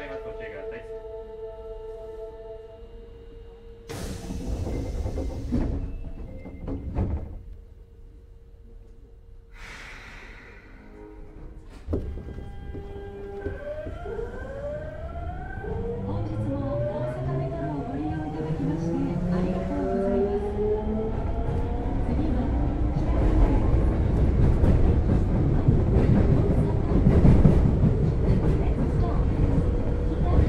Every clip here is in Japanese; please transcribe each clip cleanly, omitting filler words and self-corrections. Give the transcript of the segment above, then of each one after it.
ります。ご注意ください。 本日も大阪メトロをご利用いただきましてありがとうございます。次は北九大阪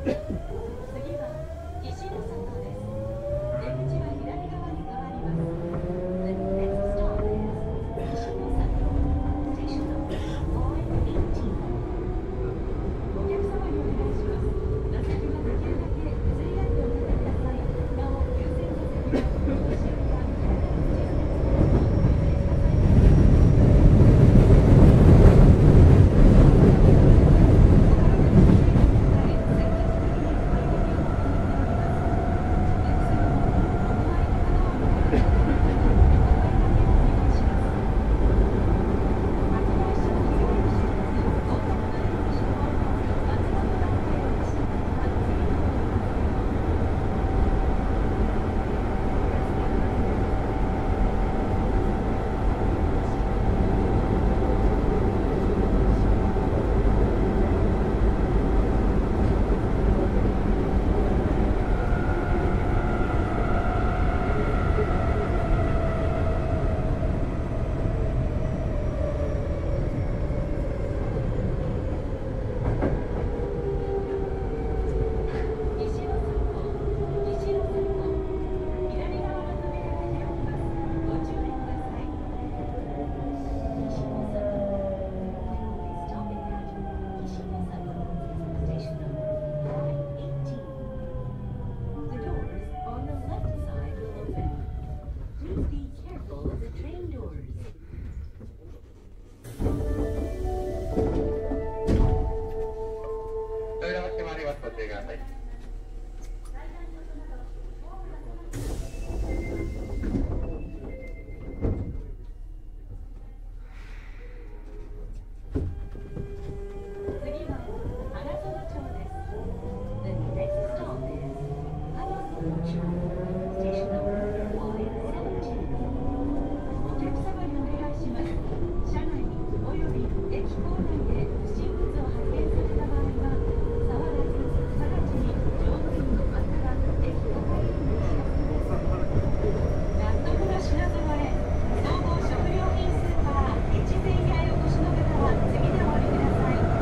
次は石の里です。出口は左側に変わります。The next stop is 石の里。Station number 518。お客様にお願いします。座席はできるだけ譲り合ってお立てください。なお、優先座席はお年寄りや体の不自由な方にお譲りください。 扉が閉まります。ご注意ください。 次は花園町です。The next stop is 花園町。Station number 517。お客様にお願いします。車内および駅構内で不審物を発見された場合は、触らず直ちに乗務員または駅係員に知らせます。納得の品揃え、総合食料品スーパー越前屋へお越しの方は次でお降りください。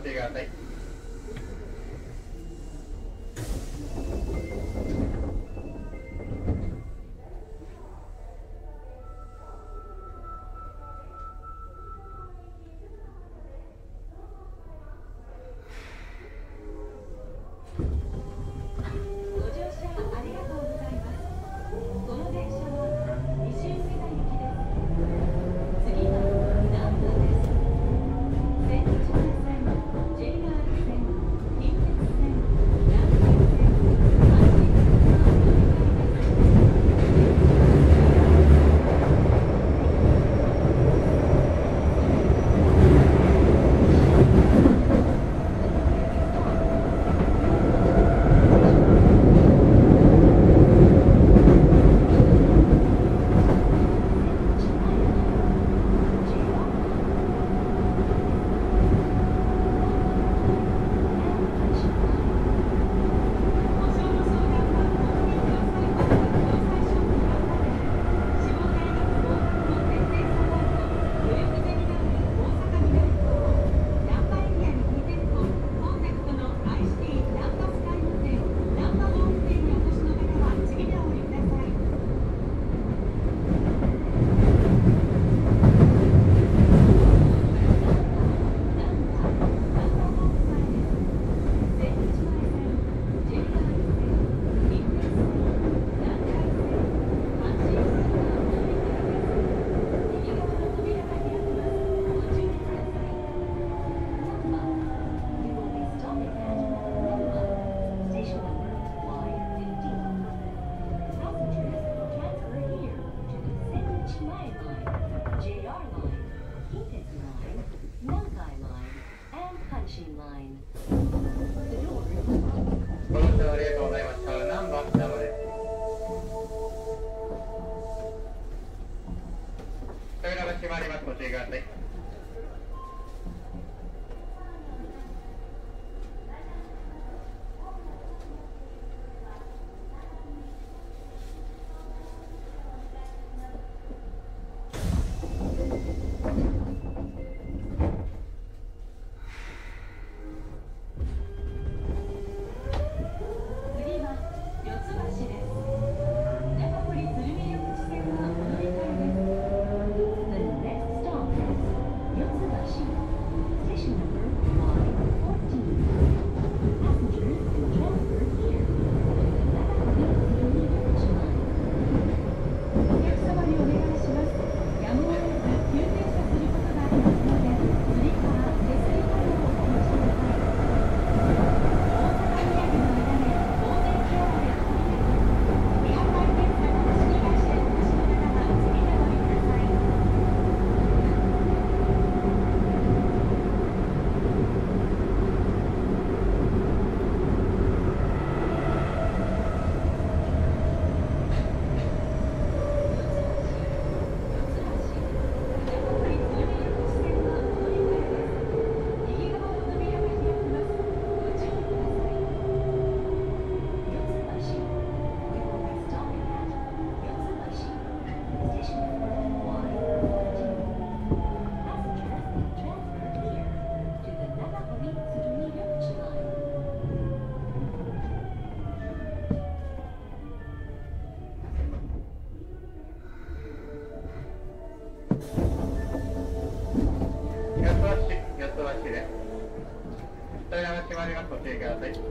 ってください。 ご乗車ありがとうございます。この電車は西梅田行きです。次は南部です。千日前線、JR 線、近鉄線、南海線、阪神線がお乗り換えです。 ご乗車ありがとうございました。難波、難波です。扉が閉まります。ご注意ください。 次は四ツ橋です。中堀鶴見緑地線がお乗り換えです。The next stop is 四ツ橋。Station number Y14. Passengers can transfer here to the 長堀鶴見緑地line. お客様にお願いします。やむを得ず急停車することがありますので、つり革、手すりなどをお持ちください。大阪土産の間で大勢ケアをやっています。リアル体験型貸し会社へお越しの方は次でお降りください。 四つ橋です。扉が閉まります。ご注意ください。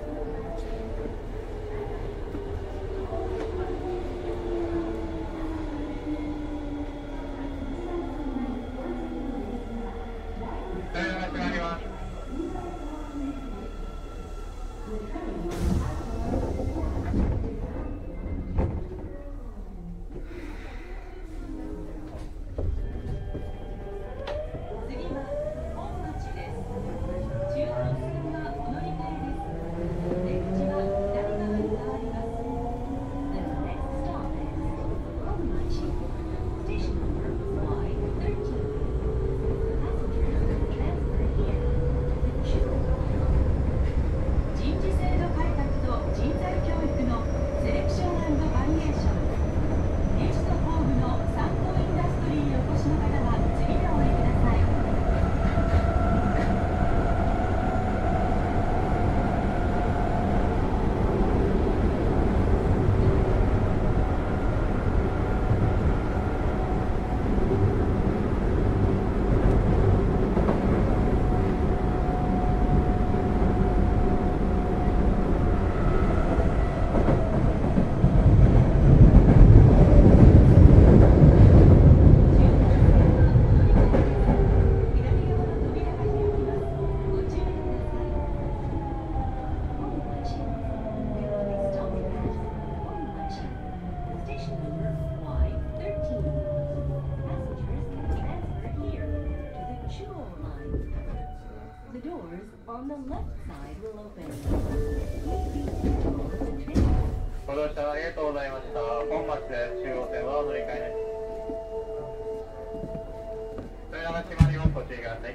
扉が閉まります。 次は本町です。中央線がお乗り換えです。出口は左側に変わります。The next stop is 本町。Station number Y13. Passengers can transfer here doors on the left side will open. Please be careful of the train. ご乗車ありがとうございました。本町で中央線はお乗り換えです。扉が閉まります。ご注意ください。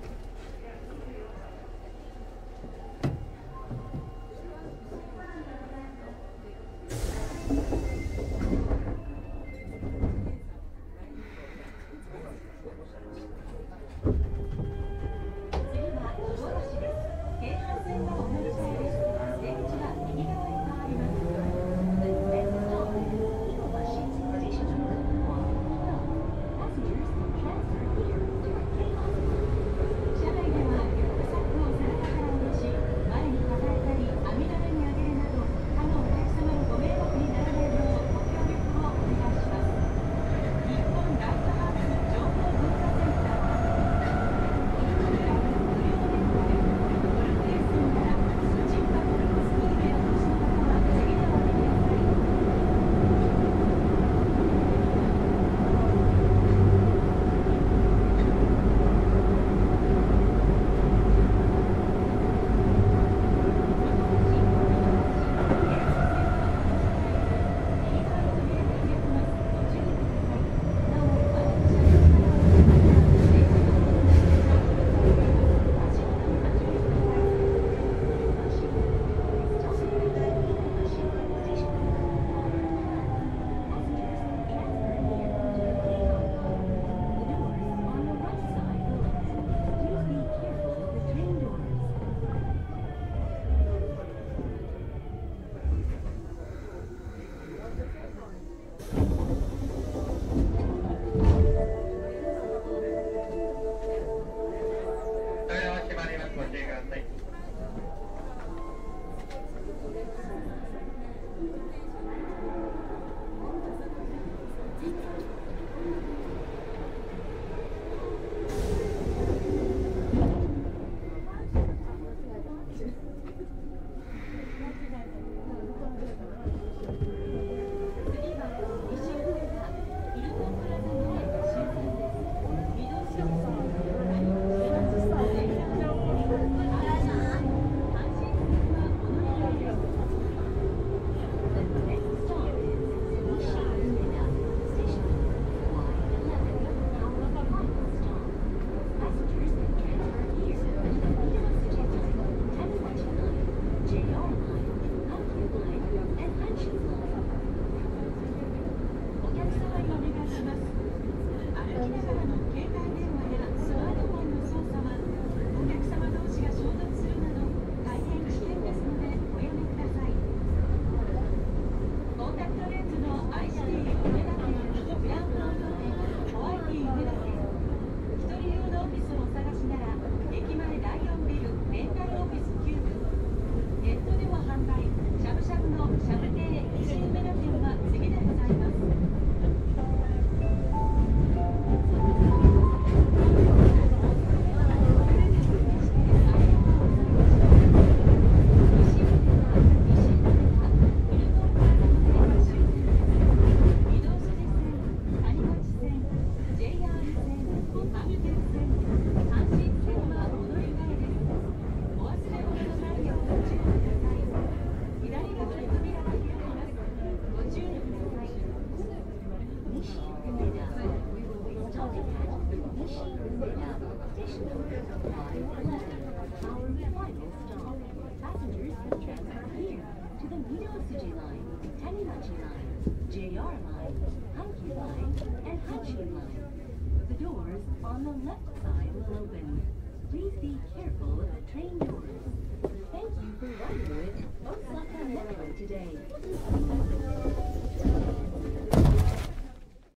On the left side will open. Please be careful of the train doors. Thank you for riding with Osaka Metro today.